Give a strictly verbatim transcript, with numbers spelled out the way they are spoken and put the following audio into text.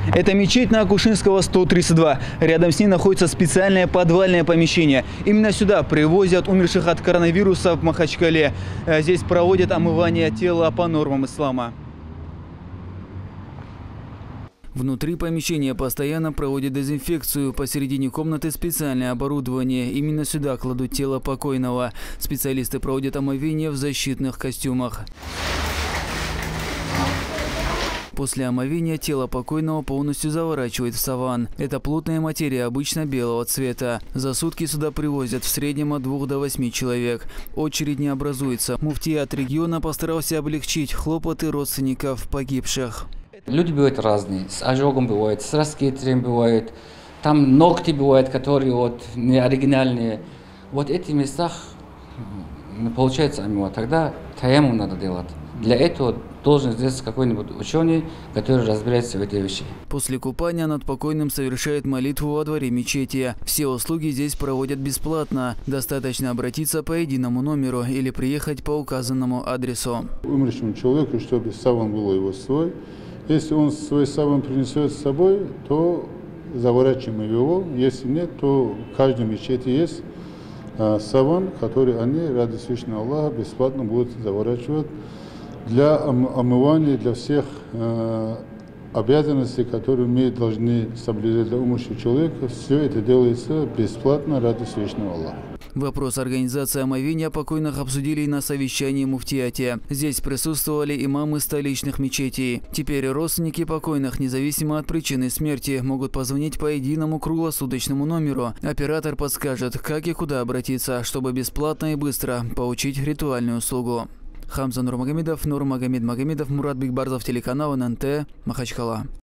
Это мечеть на Акушинского, сто тридцать два. Рядом с ней находится специальное подвальное помещение. Именно сюда привозят умерших от коронавируса в Махачкале. Здесь проводят омывание тела по нормам ислама. Внутри помещения постоянно проводят дезинфекцию. Посередине комнаты специальное оборудование. Именно сюда кладут тело покойного. Специалисты проводят омовение в защитных костюмах. После омовения тело покойного полностью заворачивают в саван. Это плотная материя, обычно белого цвета. За сутки сюда привозят в среднем от двух до восьми человек. Очередь не образуется. Муфтият региона постарался облегчить хлопоты родственников погибших. Люди бывают разные. С ожогом бывает, с раскитрием бывает. Там ногти бывают, которые вот не оригинальные. Вот в этих местах получается омывать. Тогда таяммум надо делать. Для этого должен здесь какой-нибудь ученый, который разбирается в этой вещи. После купания над покойным совершают молитву во дворе мечети. Все услуги здесь проводят бесплатно. Достаточно обратиться по единому номеру или приехать по указанному адресу. Умершему человеку, чтобы саван был его свой. Если он свой саван принесет с собой, то заворачиваем его. Если нет, то в каждой мечети есть саван, который они, ради Всевышнего Аллаха, бесплатно будут заворачивать. Для омывания, для всех э, обязанностей, которые мы должны соблюдать для умершего человека, все это делается бесплатно ради Всевышнего Аллаха. Вопрос организации омовения покойных обсудили и на совещании в муфтияте. Здесь присутствовали имамы столичных мечетей. Теперь родственники покойных, независимо от причины смерти, могут позвонить по единому круглосуточному номеру. Оператор подскажет, как и куда обратиться, чтобы бесплатно и быстро получить ритуальную услугу. Хамза Нурмагомедов, Нурмагомед Магомедов, Мурат Бигбарзов, телеканал эн эн тэ, Махачкала.